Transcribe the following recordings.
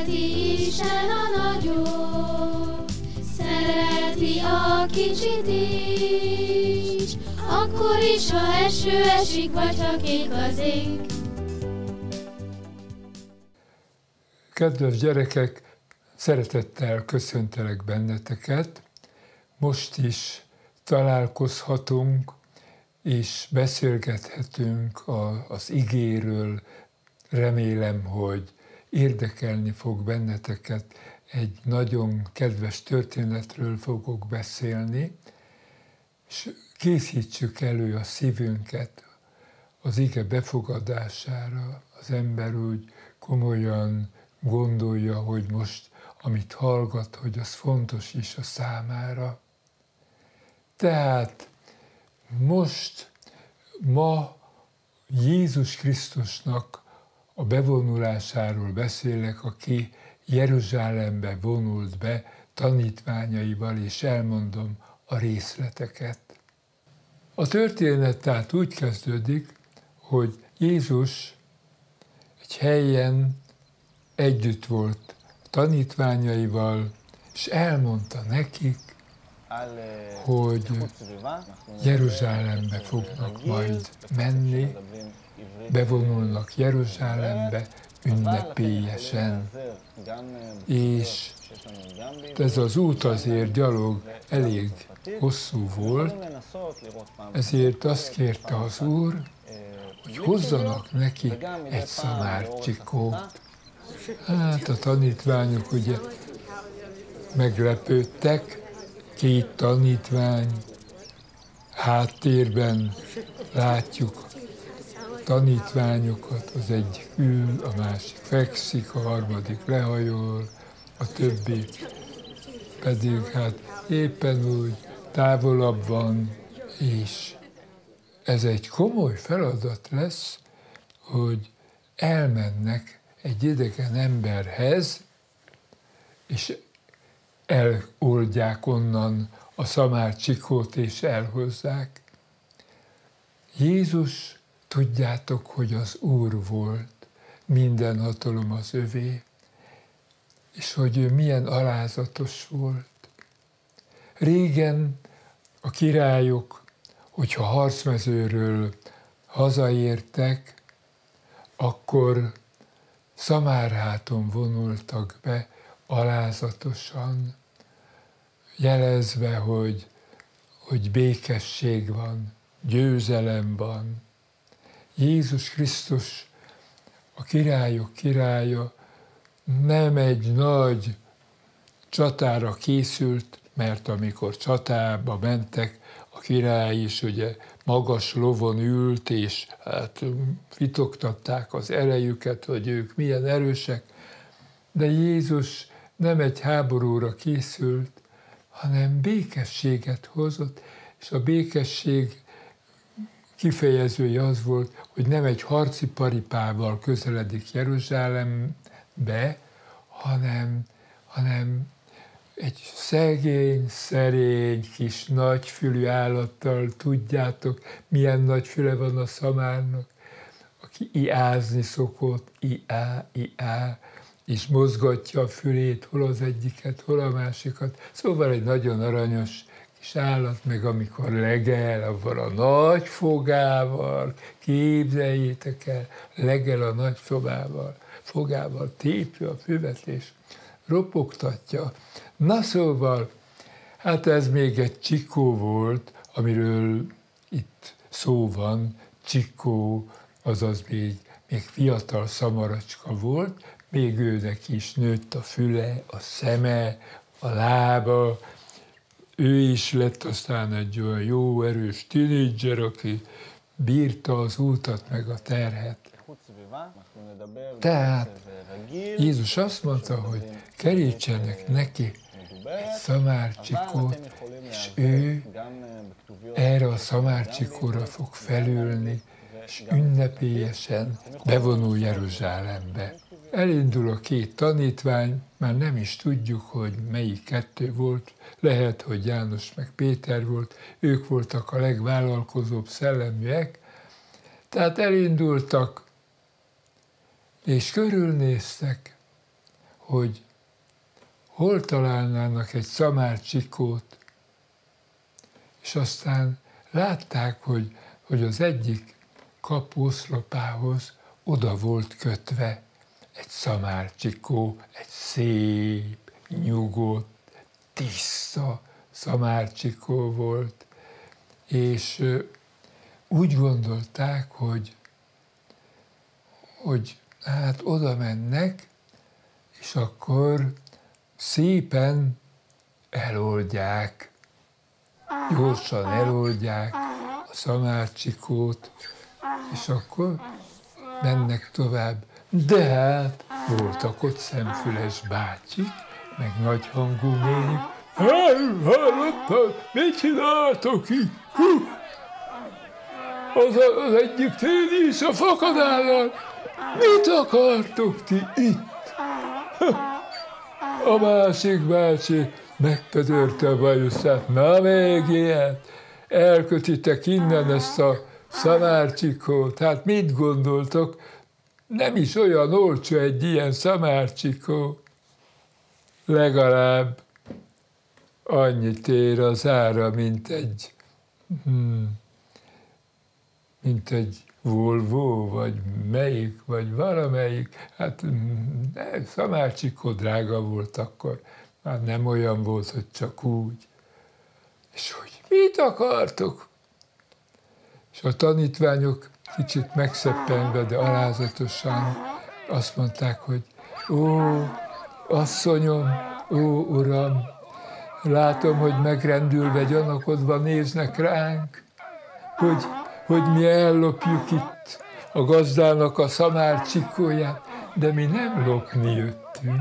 Szereti Isten a nagyot, szereti a kicsit is, akkor is, ha eső esik, vagy ha kék az ég. Kedves gyerekek, szeretettel köszöntelek benneteket. Most is találkozhatunk, és beszélgethetünk az igéről. Remélem, hogy érdekelni fog benneteket. Egy nagyon kedves történetről fogok beszélni, és készítsük elő a szívünket az ige befogadására. Az ember úgy komolyan gondolja, hogy most, amit hallgat, hogy az fontos is a számára. Tehát ma Jézus Krisztusnak a bevonulásáról beszélek, aki Jeruzsálembe vonult be tanítványaival, és elmondom a részleteket. A történet tehát úgy kezdődik, hogy Jézus egy helyen együtt volt tanítványaival, és elmondta nekik, hogy Jeruzsálembe fognak majd menni, bevonulnak Jeruzsálembe ünnepélyesen. És ez az út azért gyalog elég hosszú volt, ezért azt kérte az Úr, hogy hozzanak neki egy szamárcsikót. Hát a tanítványok ugye meglepődtek, 2 tanítvány, háttérben látjuk tanítványokat, az egyik ül, a másik fekszik, a harmadik lehajol, a többi pedig hát éppen úgy távolabb van, és ez egy komoly feladat lesz, hogy elmennek egy idegen emberhez, és eloldják onnan a szamárcsikót, és elhozzák. Jézus, tudjátok, hogy az Úr volt, minden hatalom az övé, és hogy ő milyen alázatos volt. Régen a királyok, hogyha harcmezőről hazaértek, akkor szamárháton vonultak be alázatosan, jelezve, hogy békesség van, győzelem van. Jézus Krisztus, a királyok királya, nem egy nagy csatára készült, mert amikor csatába mentek, a király is ugye magas lovon ült, és hát fitoktatták az erejüket, hogy ők milyen erősek, de Jézus nem egy háborúra készült, hanem békességet hozott, és a békesség kifejezője az volt, hogy nem egy harci paripával közeledik Jeruzsálembe, hanem egy szegény, szerény, kis nagyfülű állattal, tudjátok, milyen nagy füle van a szamárnak, aki iázni szokott, iá, és mozgatja a fülét, hol az egyiket, hol a másikat. Szóval egy nagyon aranyos kis állat, meg amikor legel, avval a nagy fogával, képzeljétek el, legel a nagy fogával, tépi a füvet, és ropogtatja. Na szóval, hát ez még egy csikó volt, amiről itt szó van, csikó, azaz még fiatal szamaracska volt, még őnek is nőtt a füle, a szeme, a lába, ő is lett aztán egy olyan jó, erős tínédzser, aki bírta az útat meg a terhet. Tehát Jézus azt mondta, hogy kerítsenek neki egy szamárcsikót, és ő erre a szamárcsikóra fog felülni, és ünnepélyesen bevonul Jeruzsálembe. Elindul a 2 tanítvány, már nem is tudjuk, hogy melyik 2 volt, lehet, hogy János meg Péter volt, ők voltak a legvállalkozóbb szelleműek, tehát elindultak, és körülnéztek, hogy hol találnának egy szamárcsikót, és aztán látták, hogy az egyik kapuoszlopához oda volt kötve egy szamárcsikó, egy szép, nyugodt, tiszta szamárcsikó volt, és úgy gondolták, hogy hát oda mennek, és akkor szépen eloldják, gyorsan eloldják a szamárcsikót, és akkor mennek tovább. De hát voltak ott szemfüles bácsik, meg nagyhangú nénik. Hallottad, mit csináltok itt? Az egyik néni is a fakadállal. Mit akartok ti itt? A másik bácsi megpödörte a bajuszát. Na még ilyet, elkötitek innen ezt a szamárcsikót. Hát mit gondoltok? Nem is olyan olcsó egy ilyen szamárcsikó. Legalább annyit ér az ára, mint egy Volvo, vagy melyik, vagy valamelyik. Hát szamárcsikó drága volt akkor. Már nem olyan volt, hogy csak úgy. És hogy mit akartok? És a tanítványok kicsit megszeppenve, de alázatosan azt mondták, hogy ó, asszonyom, ó, uram, látom, hogy megrendülve, gyanakodva néznek ránk, hogy mi ellopjuk itt a gazdának a szamárcsikóját, de mi nem lopni jöttünk.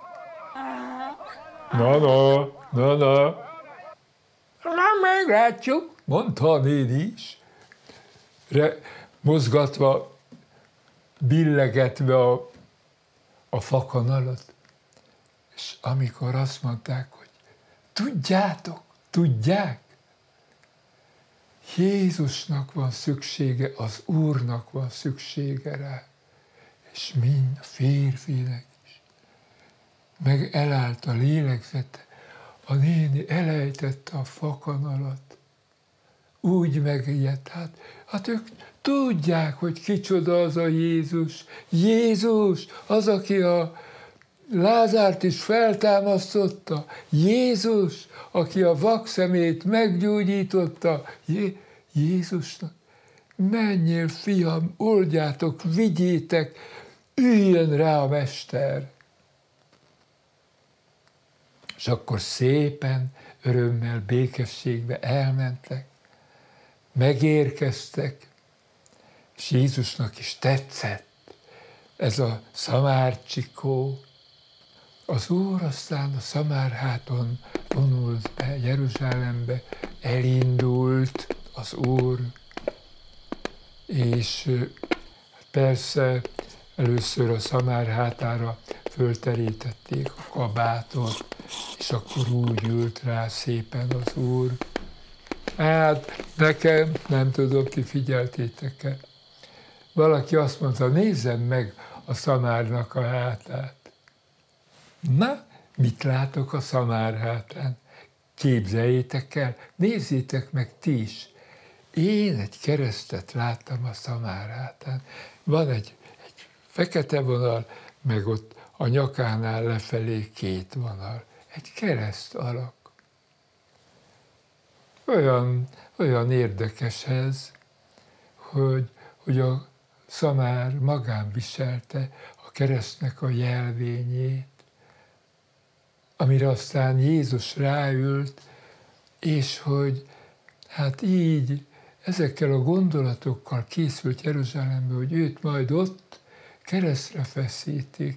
Na, meglátjuk, mondta a néni is, mozgatva, billegetve a fakanalat. És amikor azt mondták, hogy tudják, Jézusnak van szüksége, az Úrnak van szüksége rá, és mind a férfinek is. Meg elállt a lélegzete, a néni elejtette a fakanalat, úgy megijedt, hát ők tudják, hogy kicsoda az a Jézus. Jézus, az, aki a Lázárt is feltámasztotta. Jézus, aki a vakszemét meggyógyította. Jézusnak, menjél, fiam, oldjátok, vigyétek, üljön rá a mester. És akkor szépen, örömmel, békességbe elmentek, megérkeztek, és Jézusnak is tetszett ez a szamárcsikó. Az Úr aztán a szamárháton vonult be Jeruzsálembe, elindult az Úr, és persze először a szamárhátára fölterítették a kabátot, és akkor úgy ült rá szépen az Úr. Hát nekem, nem tudom, ti figyeltétek-e, valaki azt mondta, nézzem meg a szamárnak a hátát. Na, mit látok a szamár hátán? Képzeljétek el, nézzétek meg ti is. Én egy keresztet láttam a szamár hátán. Van egy fekete vonal, meg ott a nyakánál lefelé 2 vonal. Egy kereszt alak. Olyan érdekes ez, hogy a szamár magán viselte a keresztnek a jelvényét, amire aztán Jézus ráült, és hogy hát így ezekkel a gondolatokkal készült Jeruzsálembe, hogy őt majd ott keresztre feszítik.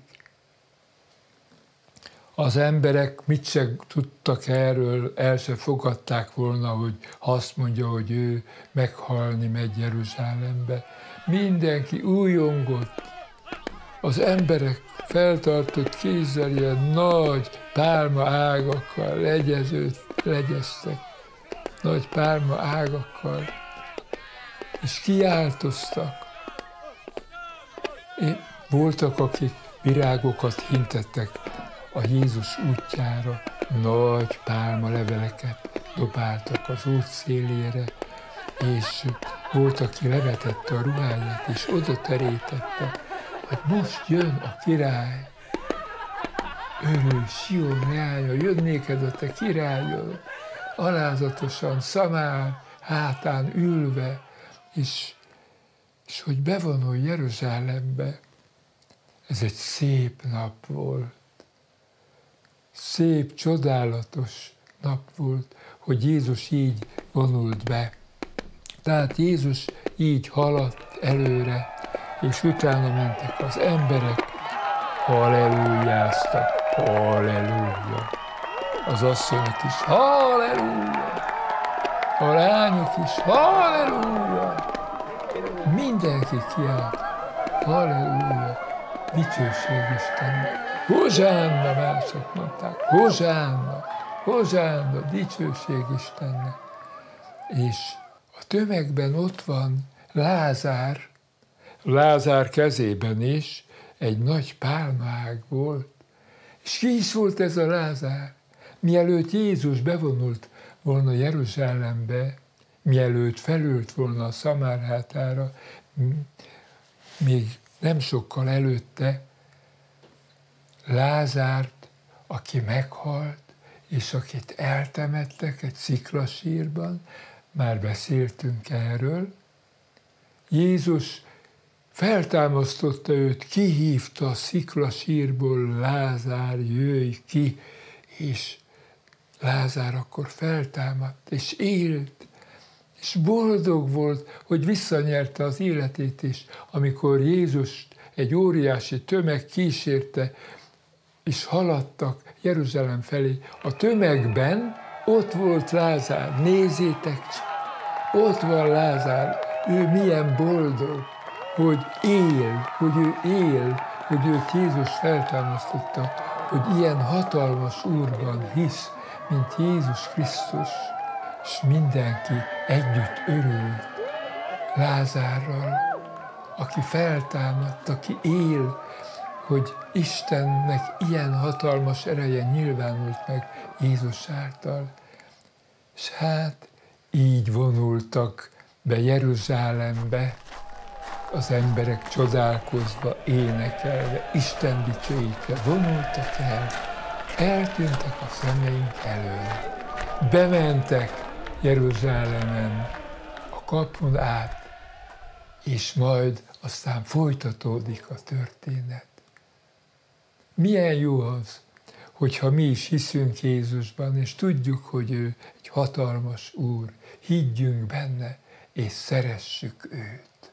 Az emberek mit se tudtak erről, el se fogadták volna, hogy azt mondja, hogy ő meghalni megy Jeruzsálembe. Mindenki újongott. Az emberek feltartott kézzel ilyen nagy pálma ágakkal legyeztek. Nagy pálma ágakkal. És kiáltoztak. Voltak, akik virágokat hintettek a Jézus útjára nagy pálmaleveleket dobáltak az út szélére, és volt, aki levetette a ruháját, és oda terítette, hogy most jön a király. Örülj, Sion leánya, jön néked a te királyod, alázatosan, szamár hátán ülve, és hogy bevonul Jeruzsálembe. Ez egy szép nap volt. Szép, csodálatos nap volt, hogy Jézus így vonult be. Tehát Jézus így haladt előre, és utána mentek az emberek, hallelujáztak, halleluja. Az asszonyok is, halleluja. A lányok is, halleluja. Mindenki kiált, halleluja, dicsőség Istennek. Hozsánna, mások mondták, hozsánna, hozsánna, dicsőség Istennek. És a tömegben ott van Lázár, Lázár kezében is egy nagy pálmaág volt. És ki is volt ez a Lázár? Mielőtt Jézus bevonult volna Jeruzsálembe, mielőtt felült volna a Szamár hátára, még nem sokkal előtte Lázárt, aki meghalt, és akit eltemettek egy sziklasírban, már beszéltünk erről, Jézus feltámasztotta őt, kihívta a sziklasírból, Lázár, jöjj ki, és Lázár akkor feltámadt, és élt, és boldog volt, hogy visszanyerte az életét is, amikor Jézus egy óriási tömeg kísérte, és haladtak Jeruzsálem felé. A tömegben ott volt Lázár, nézzétek csak, ott van Lázár, ő milyen boldog, hogy él, hogy őt Jézus feltámasztotta, hogy ilyen hatalmas Úrban hisz, mint Jézus Krisztus, és mindenki együtt örült Lázárral, aki feltámadt, aki él, hogy Istennek ilyen hatalmas ereje nyilvánult meg Jézus által. És hát így vonultak be Jeruzsálembe, az emberek csodálkozva, énekelve, Isten dicsőítve vonultak el, eltűntek a szemeink elől. Bementek Jeruzsálemen a kapun át, és majd aztán folytatódik a történet. Milyen jó az, hogyha mi is hiszünk Jézusban, és tudjuk, hogy ő egy hatalmas Úr, higgyünk benne, és szeressük őt.